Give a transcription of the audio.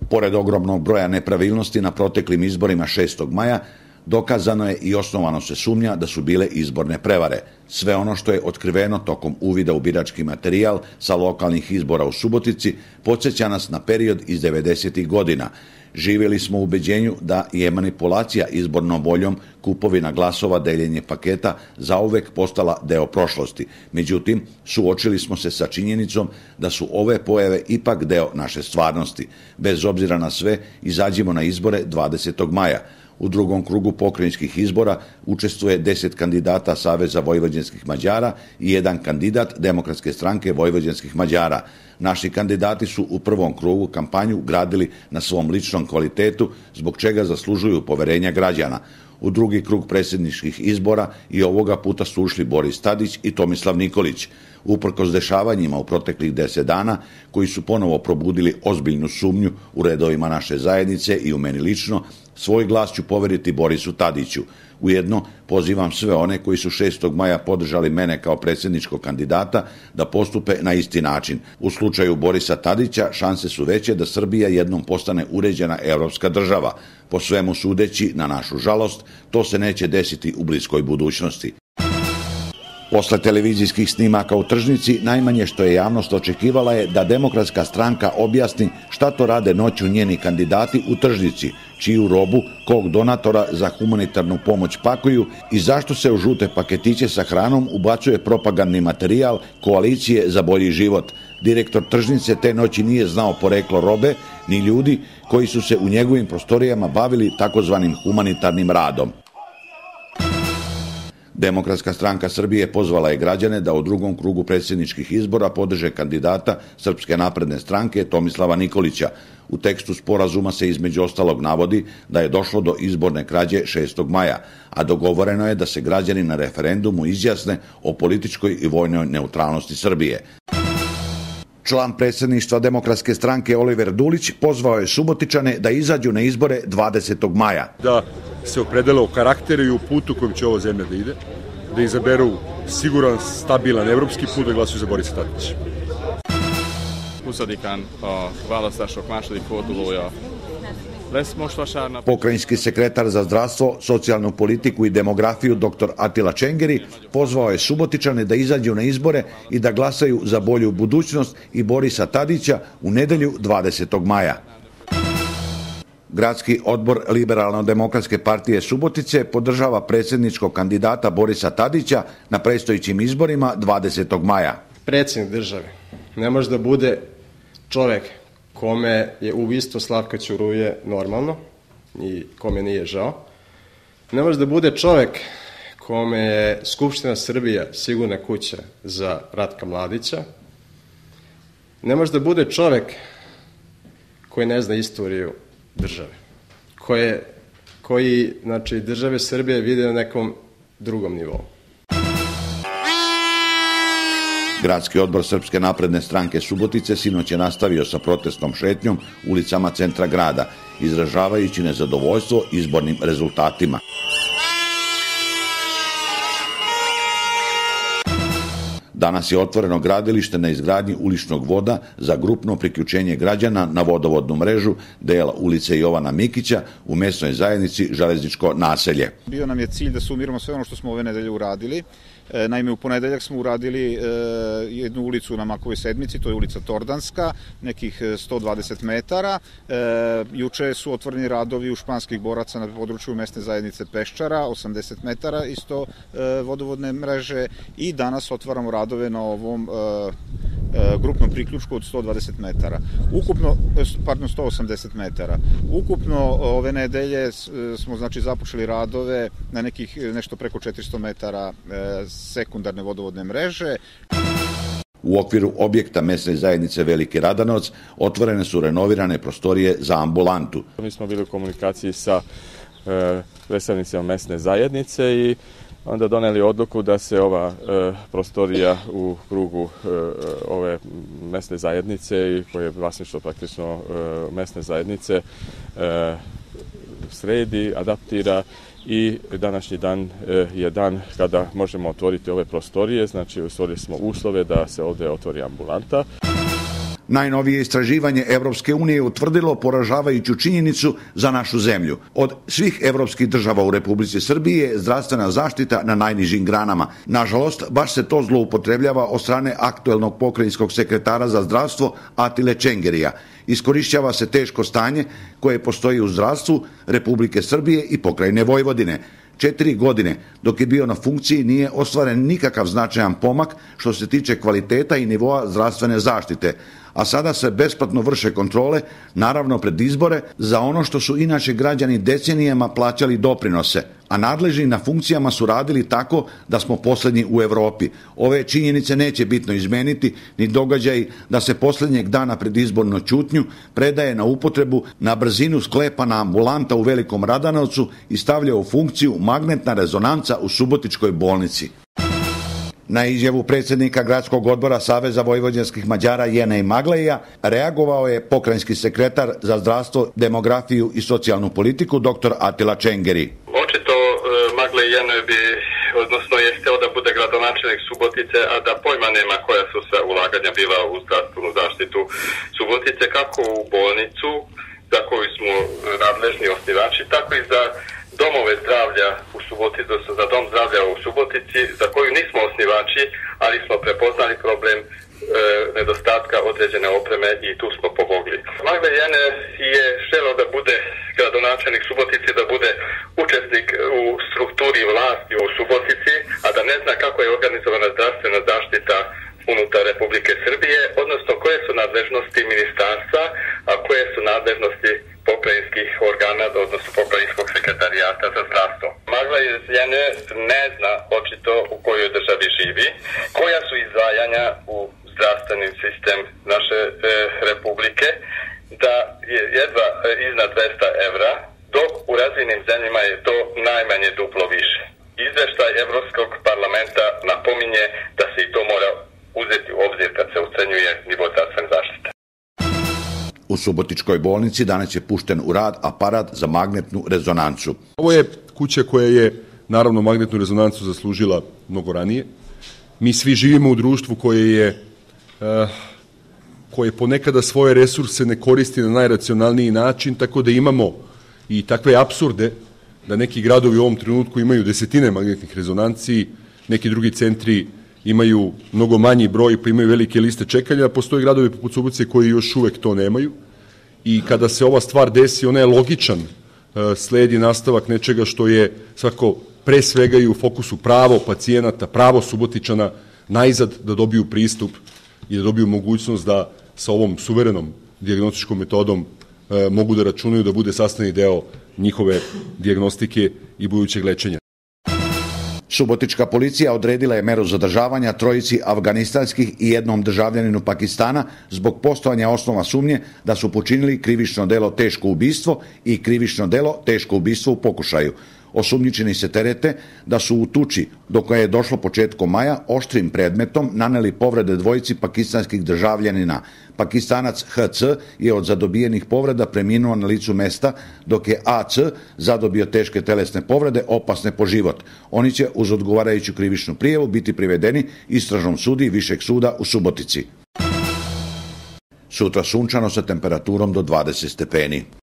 Pored ogromnog broja nepravilnosti na proteklim izborima 6. maja, dokazano je i osnovano se sumnja da su bile izborne prevare. Sve ono što je otkriveno tokom uvida u birački materijal sa lokalnih izbora u Subotici podsjeća nas na period iz 90. godina. Živjeli smo u ubeđenju da je manipulacija izbornom voljom, kupovina glasova, deljenje paketa zauvek postala deo prošlosti. Međutim, suočili smo se sa činjenicom da su ove pojave ipak deo naše stvarnosti. Bez obzira na sve, izađimo na izbore 20. maja. U drugom krugu pokrajinskih izbora učestvuje 10 kandidata Saveza vojvođanskih Mađara i jedan kandidat Demokratske stranke vojvođanskih Mađara. Naši kandidati su u prvom krugu kampanju gradili na svom ličnom kvalitetu, zbog čega zaslužuju poverenja građana. U drugi krug predsjedničkih izbora i ovoga puta su ušli Boris Tadić i Tomislav Nikolić. Uprkos dešavanjima u proteklih 10 dana, koji su ponovo probudili ozbiljnu sumnju u redovima naše zajednice i u meni lično, svoj glas ću poveriti Borisu Tadiću. Ujedno pozivam sve one koji su 6. maja podržali mene kao predsjedničkog kandidata da postupe na isti način. U slučaju Borisa Tadića šanse su veće da Srbija jednom postane uređena evropska država. Po svemu sudeći, na našu žalost, to se neće desiti u bliskoj budućnosti. Posle televizijskih snimaka u tržnici, najmanje što je javnost očekivala je da Demokratska stranka objasni šta to rade noću njeni kandidati u tržnici, čiju robu, kog donatora za humanitarnu pomoć pakuju i zašto se u žute paketiće sa hranom ubacuje propagandni materijal Koalicije za bolji život. Direktor tržnice te noći nije znao poreklo robe ni ljudi koji su se u njegovim prostorijama bavili takozvanim humanitarnim radom. Demokratska stranka Srbije pozvala je građane da u drugom krugu predsjedničkih izbora podrže kandidata Srpske napredne stranke Tomislava Nikolića. U tekstu sporazuma se između ostalog navodi da je došlo do izborne krađe 6. maja, a dogovoreno je da se građani na referendumu izjasne o političkoj i vojnoj neutralnosti Srbije. Član predsjedništva Demokratske stranke Oliver Dulić pozvao je Subotičane da izađu na izbore 20. maja. Da se opredele o karakteru i u putu kojim će ova zemlja da ide, da izaberu siguran, stabilan evropski put, da glasuju za Borisa Tadića. 20-án a választások második fordulója lesz most vasárnap. Pokrajinski sekretar za zdravstvo, socijalnu politiku i demografiju dr. Atila Čengeri pozvao je Subotičane da izađu na izbore i da glasaju za bolju budućnost i Borisa Tadića u nedelju 20. maja. Gradski odbor Liberalno-demokratske partije Subotice podržava predsjedničkog kandidata Borisa Tadića na predstojećim izborima 20. maja. Predsjednik države ne može da bude čovjek kome je ubistvo Slavka Ćuruje normalno i kome nije žao. Ne može da bude čovjek kome je Skupština Srbije sigurna kuća za Ratka Mladića. Ne može da bude čovjek koji ne zna istoriju države, koji znači, države Srbije vide na nekom drugom nivou. Gradski odbor Srpske napredne stranke Subotice sinoć je nastavio sa protestnom šetnjom ulicama centra grada, izražavajući nezadovoljstvo izbornim rezultatima. Danas je otvoreno gradilište na izgradnji uličnog voda za grupno priključenje građana na vodovodnu mrežu dela ulice Jovana Mikića u mesnoj zajednici Železničko naselje. Bio nam je cilj da sumiramo sve ono što smo ove nedelje uradili. Naime, u ponedeljak smo uradili jednu ulicu na Makovoj sedmici, to je ulica Tordanska, nekih 120 metara. Juče su otvoreni radovi u Španskih boraca na području mesne zajednice Peščara, 80 metara isto vodovodne mreže, i danas otvaramo radove na ovom grupnom priključku od 120 metara. Ukupno, 180 metara. Ukupno ove nedelje smo znači započeli radove na nekih nešto preko 400 metara sekundarne vodovodne mreže. U okviru objekta mesne zajednice Veliki Radanovac otvorene su renovirane prostorije za ambulantu. Mi smo bili u komunikaciji sa predstavnicima mesne zajednice i onda doneli odluku da se ova prostorija u krugu ove mesne zajednice i koje je vlasništvo praktično mesne zajednice sredi, adaptira, i današnji dan je dan kada možemo otvoriti ove prostorije, znači stvorili smo uslove da se ovdje otvori ambulanta. Najnovije istraživanje Evropske unije utvrdilo poražavajuću činjenicu za našu zemlju. Od svih evropskih država u Republici Srbiji je zdravstvena zaštita na najnižim granama. Nažalost, baš se to zloupotrebljava od strane aktuelnog pokrajinskog sekretara za zdravstvo Atile Čengerija. Iskorišćava se teško stanje koje postoji u zdravstvu Republike Srbije i pokrajine Vojvodine. 4 godine dok je bio na funkciji nije ostvaren nikakav značajan pomak što se tiče kvaliteta i nivoa zdravstvene zaštite, a sada se besplatno vrše kontrole, naravno pred izbore, za ono što su inače građani decenijama plaćali doprinose, a nadležni na funkcijama su radili tako da smo poslednji u Evropi. Ove činjenice neće bitno izmeniti ni događaj da se poslednjeg dana pred izbornu ćutnju predaje na upotrebu na brzinu sklepana ambulanta u Velikom Radanovcu i stavlja u funkciju magnetna rezonanca u Subotičkoj bolnici. Na izjavu predsjednika Gradskog odbora Saveza vojvođanskih Mađara Jene Magleja reagovao je pokrajinski sekretar za zdravstvo, demografiju i socijalnu politiku dr. Atila Čengeri. Očito Maglej Jene bi, odnosno je hteo da bude gradonačelnik Subotice, a da pojma nema koja su sve ulaganja bila u zdravstvenu zaštitu Subotice, kako u bolnicu, za koju smo nadležni osnivači, tako i za domove zdravlja u Subotici, za dom zdravlja u Subotici, za koju nismo osnivači, ali smo prepoznali problem nedostatka određene opreme i tu smo pomogli. Maglej Jene je želeo da bude gradonačelnik Subotici, da bude učesnik u strukturi vlasti u Subotici, a da ne zna kako je organizovana zdravstvena zaštita unutar Republike Srbije, odnosno koje su nadležnosti ministarstva, a koje su nadležnosti pokrajinskih organa, odnosno pokrajinskog sekretarijata za zdravstvo. Maglej Jene ne zna očito u kojoj državi živi, koja su izdvajanja u zdravstveni sistem naše republike, da je jedva iznad 200 evra, dok u razvijenim zemljama je to najmanje duplo više. Izveštaj Evropskog parlamenta napominje da se i to mora uzeti u obzir kad se ocenjuje nivo zdravstvene zaštite. U Subotičkoj bolnici danas je pušten u rad aparat za magnetnu rezonancu. Ovo je kuća koja je, naravno, magnetnu rezonancu zaslužila mnogo ranije. Mi svi živimo u društvu koje ponekada svoje resurse ne koristi na najracionalniji način, tako da imamo i takve apsurde da neki gradovi u ovom trenutku imaju desetine magnetnih rezonanci, neki drugi centri imaju mnogo manji broj pa imaju velike liste čekanja, a postoje gradovi poput Subotice koji još uvek to nemaju. I kada se ova stvar desi, ona je logičan sledi nastavak nečega što je svako pre svega i u fokusu pravo pacijenata, pravo Subotičana najzad da dobiju pristup i da dobiju mogućnost da sa ovom suverenom dijagnostičkom metodom mogu da računaju da bude sastavni deo njihove dijagnostike i budućeg lečenja. Subotička policija odredila je meru zadržavanja trojici afganistanskih i jednom državljaninu Pakistana zbog postojanja osnova sumnje da su počinili krivično delo teško ubistvo i krivično delo teško ubistvo u pokušaju. Osumnjičeni se terete da su u tuči do koje je došlo početkom maja oštrim predmetom naneli povrede dvojici pakistanskih državljanina. Pakistanac HC je od zadobijenih povreda preminuo na licu mesta, dok je AC zadobio teške telesne povrede opasne po život. Oni će uz odgovarajuću krivičnu prijavu biti privedeni istražnom sudiji Višeg suda u Subotici. Sutra sunčano sa temperaturom do 20 stepeni.